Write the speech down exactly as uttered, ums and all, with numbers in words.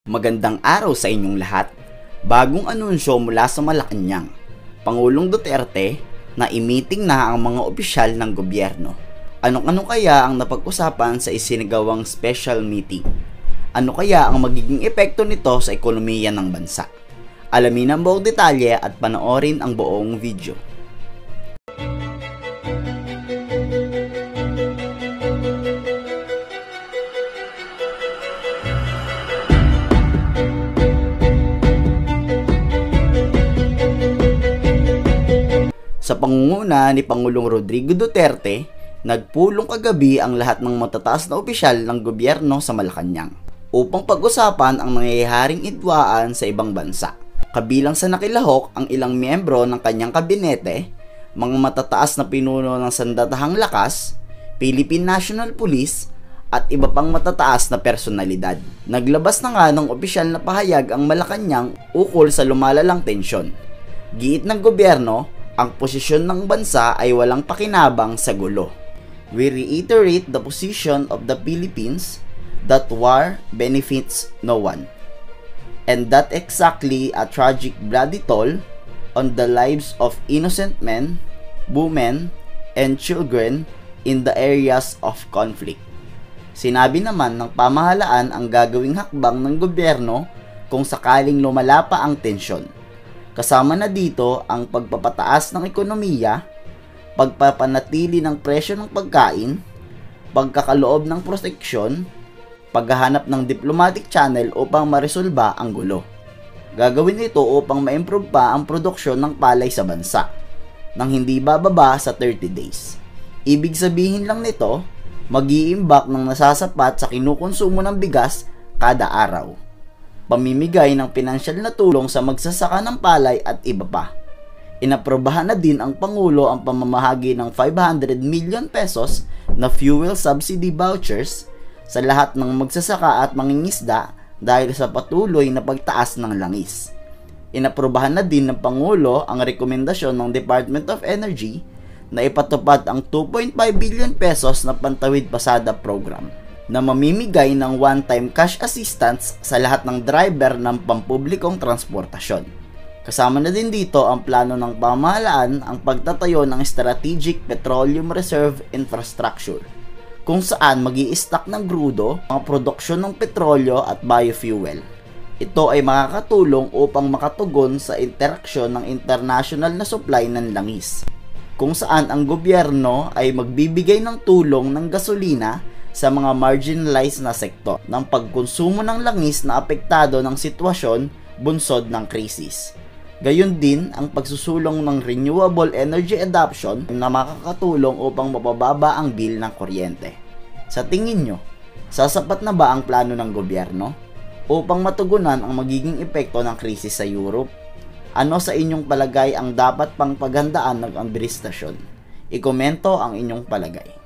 Magandang araw sa inyong lahat. Bagong anunsyo mula sa Malacañang, Pangulong Duterte na i-meeting na ang mga opisyal ng gobyerno. Ano-ano kaya ang napag-usapan sa isinagawang special meeting? Ano kaya ang magiging epekto nito sa ekonomiya ng bansa? Alamin ang buong detalye at panoorin ang buong video. Sa pangunguna ni Pangulong Rodrigo Duterte, nagpulong kagabi ang lahat ng matataas na opisyal ng gobyerno sa Malacañang upang pag-usapan ang nangyayaring idwaan sa ibang bansa. Kabilang sa nakilahok ang ilang miyembro ng kanyang kabinete, mga matataas na pinuno ng Sandatahang Lakas, Philippine National Police, at iba pang matataas na personalidad. Naglabas na nga ng opisyal na pahayag ang Malacañang ukol sa lumalalang tensyon. Giit ng gobyerno, ang posisyon ng bansa ay walang pakinabang sa gulo. We reiterate the position of the Philippines that war benefits no one, and that exactly a tragic bloody toll on the lives of innocent men, women, and children in the areas of conflict. Sinabi naman ng pamahalaan ang gagawing hakbang ng gobyerno kung sakaling lumala pa ang tensyon. Kasama na dito ang pagpapataas ng ekonomiya, pagpapanatili ng presyo ng pagkain, pagkakaloob ng proteksyon, paghahanap ng diplomatic channel upang maresolba ang gulo. Gagawin ito upang ma-improve pa ang produksyon ng palay sa bansa nang hindi bababa sa thirty days. Ibig sabihin lang nito, mag-iimbak ng nasasapat sa kinukonsumo ng bigas kada araw. Pamimigay ng pinansyal na tulong sa magsasaka ng palay at iba pa. Inaprobahan na din ang Pangulo ang pamamahagi ng five hundred million pesos na fuel subsidy vouchers sa lahat ng magsasaka at mangingisda dahil sa patuloy na pagtaas ng langis. Inaprobahan na din ng Pangulo ang rekomendasyon ng Department of Energy na ipatupad ang two point five billion pesos na Pantawid Pasada Program na mamimigay ng one-time cash assistance sa lahat ng driver ng pampublikong transportasyon. Kasama na din dito ang plano ng pamahalaan ang pagtatayo ng Strategic Petroleum Reserve Infrastructure, kung saan mag-i-stock ng grudo, mga produksyon ng petrolyo at biofuel. Ito ay makakatulong upang makatugon sa interaksyon ng international na supply ng langis, kung saan ang gobyerno ay magbibigay ng tulong ng gasolina sa mga marginalized na sektor ng pagkonsumo ng langis na apektado ng sitwasyon bunsod ng krisis. Gayon din ang pagsusulong ng renewable energy adoption na makakatulong upang mapababa ang bill ng kuryente. Sa tingin nyo, sasapat na ba ang plano ng gobyerno upang matugunan ang magiging epekto ng krisis sa Europe? Ano sa inyong palagay ang dapat pang paghandaan ng administrasyon? Ikomento ang inyong palagay.